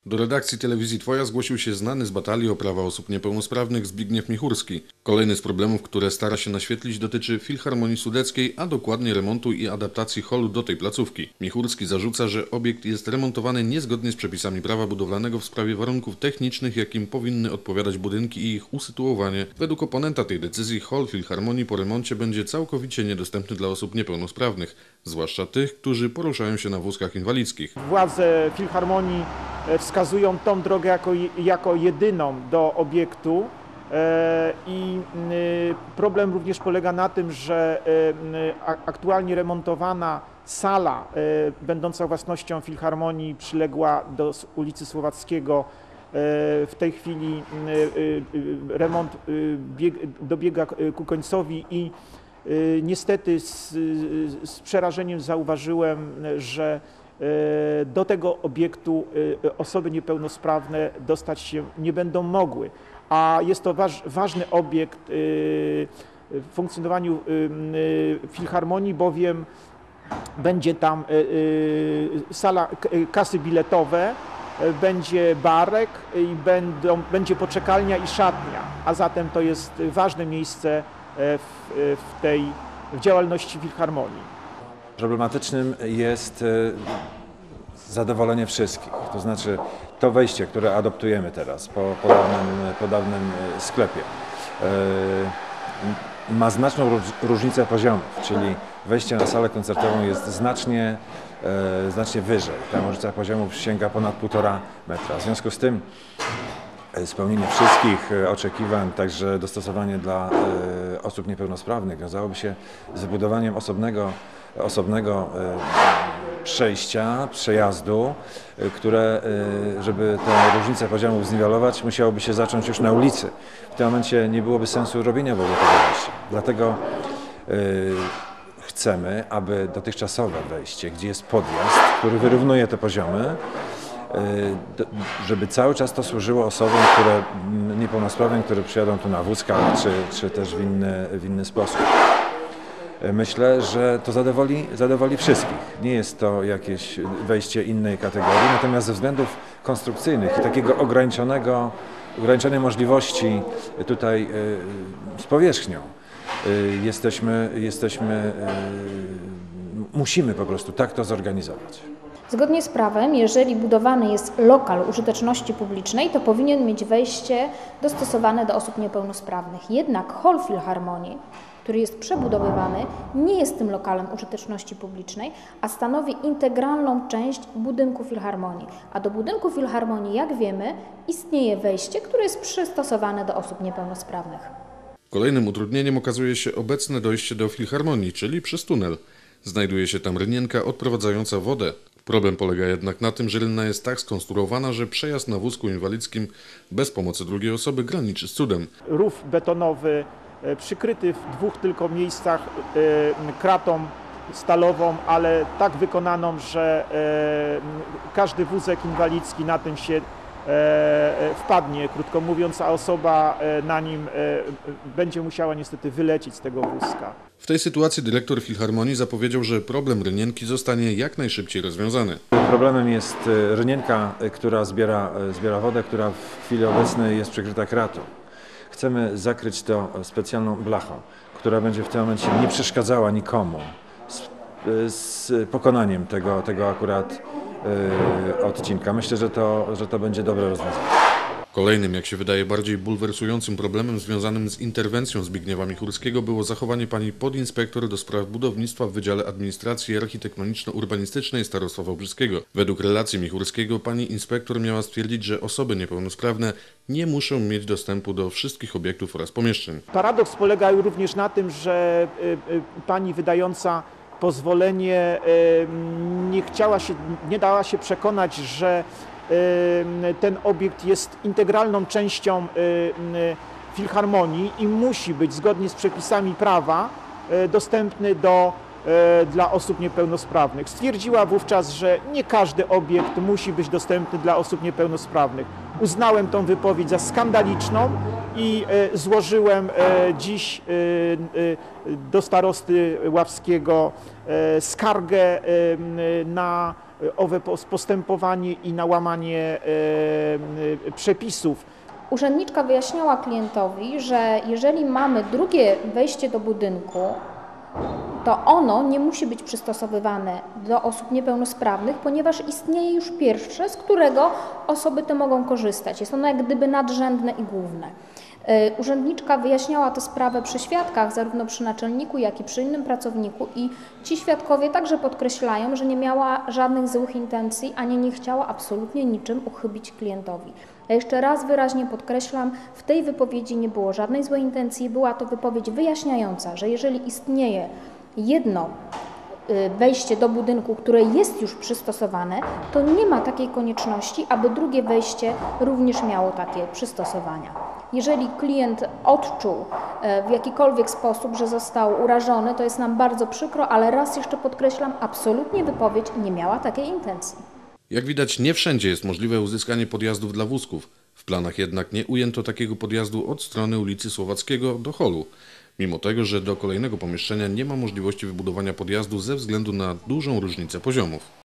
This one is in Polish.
Do redakcji telewizji Twoja zgłosił się znany z batalii o prawa osób niepełnosprawnych Zbigniew Michurski. Kolejny z problemów, które stara się naświetlić, dotyczy Filharmonii Sudeckiej, a dokładnie remontu i adaptacji holu do tej placówki. Michurski zarzuca, że obiekt jest remontowany niezgodnie z przepisami prawa budowlanego w sprawie warunków technicznych, jakim powinny odpowiadać budynki i ich usytuowanie. Według oponenta tej decyzji hol Filharmonii po remoncie będzie całkowicie niedostępny dla osób niepełnosprawnych, zwłaszcza tych, którzy poruszają się na wózkach inwalidzkich. Władze Filharmonii wskazują tą drogę jako jedyną do obiektu i problem również polega na tym, że aktualnie remontowana sala będąca własnością Filharmonii przyległa do ulicy Słowackiego. W tej chwili remont dobiega ku końcowi i niestety z przerażeniem zauważyłem, że do tego obiektu osoby niepełnosprawne dostać się nie będą mogły, a jest to ważny obiekt w funkcjonowaniu Filharmonii, bowiem będzie tam sala, kasy biletowe, będzie barek i będzie poczekalnia i szatnia, a zatem to jest ważne miejsce w działalności Filharmonii. Problematycznym jest zadowolenie wszystkich, to znaczy to wejście, które adoptujemy teraz po dawnym sklepie, ma znaczną różnicę poziomów, czyli wejście na salę koncertową jest znacznie wyżej. Ta różnica poziomów sięga ponad 1,5 metra. W związku z tym spełnienie wszystkich oczekiwań, także dostosowanie dla osób niepełnosprawnych wiązałoby się z wybudowaniem osobnego przejścia, przejazdu, które, żeby tę różnicę poziomów zniwelować, musiałoby się zacząć już na ulicy. W tym momencie nie byłoby sensu robienia w ogóle tego wejścia. Dlatego chcemy, aby dotychczasowe wejście, gdzie jest podjazd, który wyrównuje te poziomy, żeby cały czas to służyło osobom niepełnosprawnym, które przyjadą tu na wózkach, czy też w inny sposób. Myślę, że to zadowoli wszystkich. Nie jest to jakieś wejście innej kategorii, natomiast ze względów konstrukcyjnych i takiego ograniczonej możliwości tutaj z powierzchnią musimy po prostu tak to zorganizować. Zgodnie z prawem, jeżeli budowany jest lokal użyteczności publicznej, to powinien mieć wejście dostosowane do osób niepełnosprawnych. Jednak hol Filharmonii, który jest przebudowywany, nie jest tym lokalem użyteczności publicznej, a stanowi integralną część budynku Filharmonii. A do budynku Filharmonii, jak wiemy, istnieje wejście, które jest przystosowane do osób niepełnosprawnych. Kolejnym utrudnieniem okazuje się obecne dojście do Filharmonii, czyli przez tunel. Znajduje się tam rynienka odprowadzająca wodę. Problem polega jednak na tym, że rynna jest tak skonstruowana, że przejazd na wózku inwalidzkim bez pomocy drugiej osoby graniczy z cudem. Rów betonowy przykryty w 2 tylko miejscach kratą stalową, ale tak wykonaną, że każdy wózek inwalidzki na tym się wpadnie, krótko mówiąc, a osoba na nim będzie musiała niestety wylecieć z tego wózka. W tej sytuacji dyrektor Filharmonii zapowiedział, że problem rynienki zostanie jak najszybciej rozwiązany. Problemem jest rynienka, która zbiera wodę, która w chwili obecnej jest przykryta kratą. Chcemy zakryć to specjalną blachą, która będzie w tym momencie nie przeszkadzała nikomu z pokonaniem tego akurat odcinka. Myślę, że to będzie dobre rozwiązanie. Kolejnym, jak się wydaje, bardziej bulwersującym problemem związanym z interwencją Zbigniewa Michurskiego było zachowanie pani podinspektor do spraw budownictwa w Wydziale Administracji Architektoniczno-Urbanistycznej Starostwa Wałbrzyskiego. Według relacji Michurskiego pani inspektor miała stwierdzić, że osoby niepełnosprawne nie muszą mieć dostępu do wszystkich obiektów oraz pomieszczeń. Paradoks polega również na tym, że pani wydająca pozwolenie nie dała się przekonać, że ten obiekt jest integralną częścią Filharmonii i musi być zgodnie z przepisami prawa dostępny dla osób niepełnosprawnych. Stwierdziła wówczas, że nie każdy obiekt musi być dostępny dla osób niepełnosprawnych. Uznałem tą wypowiedź za skandaliczną i złożyłem dziś do starosty ławskiego skargę na owe postępowanie i na łamanie przepisów. Urzędniczka wyjaśniała klientowi, że jeżeli mamy drugie wejście do budynku, to ono nie musi być przystosowywane do osób niepełnosprawnych, ponieważ istnieje już pierwsze, z którego osoby te mogą korzystać. Jest ono jak gdyby nadrzędne i główne. Urzędniczka wyjaśniała tę sprawę przy świadkach, zarówno przy naczelniku, jak i przy innym pracowniku, i ci świadkowie także podkreślają, że nie miała żadnych złych intencji, ani nie chciała absolutnie niczym uchybić klientowi. Ja jeszcze raz wyraźnie podkreślam, w tej wypowiedzi nie było żadnej złej intencji, była to wypowiedź wyjaśniająca, że jeżeli istnieje jedno wejście do budynku, które jest już przystosowane, to nie ma takiej konieczności, aby drugie wejście również miało takie przystosowania. Jeżeli klient odczuł w jakikolwiek sposób, że został urażony, to jest nam bardzo przykro, ale raz jeszcze podkreślam, absolutnie wypowiedź nie miała takiej intencji. Jak widać, nie wszędzie jest możliwe uzyskanie podjazdów dla wózków. W planach jednak nie ujęto takiego podjazdu od strony ulicy Słowackiego do holu, mimo tego, że do kolejnego pomieszczenia nie ma możliwości wybudowania podjazdu ze względu na dużą różnicę poziomów.